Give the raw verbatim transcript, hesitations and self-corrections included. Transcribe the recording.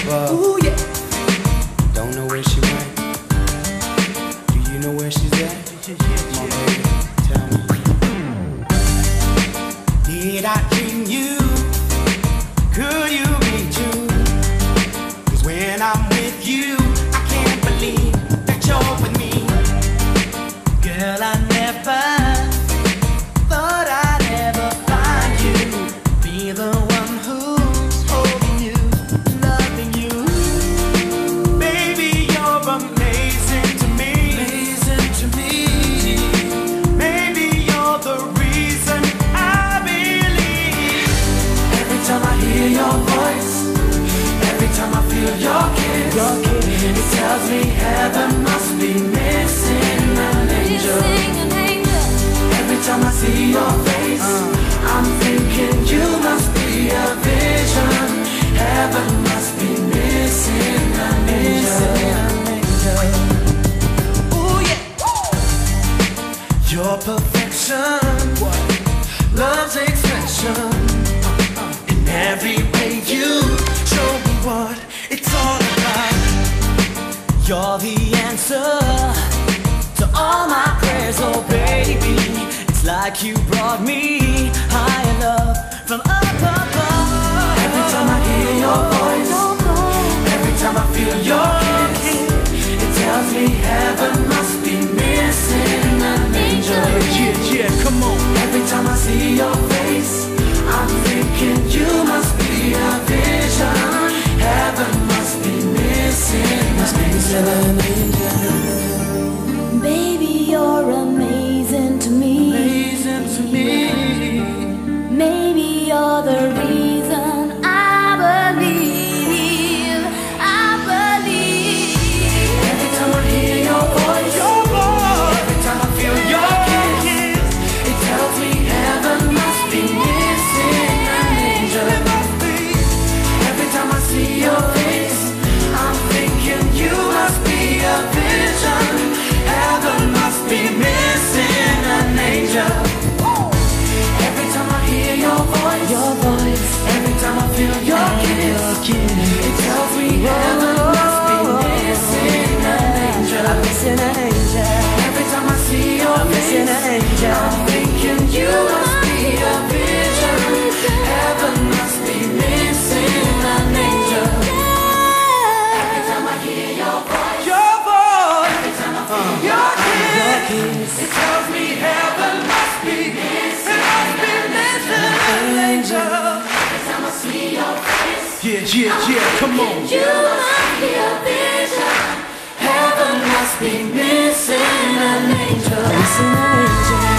Well, ooh, yeah. Don't know where she went. Do you know where she's at? Come on, baby, tell me. Did I dream you? Could you be true? 'Cause when I'm with you, I can't believe that you're with me. Girl, I never thought I'd ever find you, be the one who's holding you, loving you. Baby, you're amazing to me. Amazing to me. Maybe you're the reason I believe. Every time I hear your voice, every time I feel your kiss, your kiss, it tells me heaven must be missing an angel. Every time I see your face, uh, I'm thinking you must be a vision. Heaven must be missing an angel. Ooh, yeah. Your perfection, love's expression. In every way you show me what it's all about. You're the answer to all my prayers, oh baby. It's like you brought me higher love from up above. Every time I hear your voice, every time I feel your kiss, it tells me heaven must be missing an angel. Yeah, yeah, come on. Every time I see your face, I'm thinking you must be a vision. Heaven must be missing an angel. Baby, you're amazing to me. Amazing to me. Maybe you're the reason I believe. I believe. Every time I hear your voice, your voice. Every time I feel your kiss, it tells me heaven must be missing an angel. It must be. Every time I see your face, I'm thinking you must be a vision. Heaven must be missing an angel. Every time I hear your voice, your voice. Every time I feel your kiss, it tells me heaven must be missing an angel. I'm missing an angel. Every time I see your face, I'm thinking you must be a vision. Heaven must be missing an angel. Every time I hear your voice, your voice. Every time I feel uh, your kiss, it tells me heaven must be missing an angel. Every time I see your face, yeah, yeah, yeah, come on. You must be a vision. Heaven must be missing an angel. Missing an angel.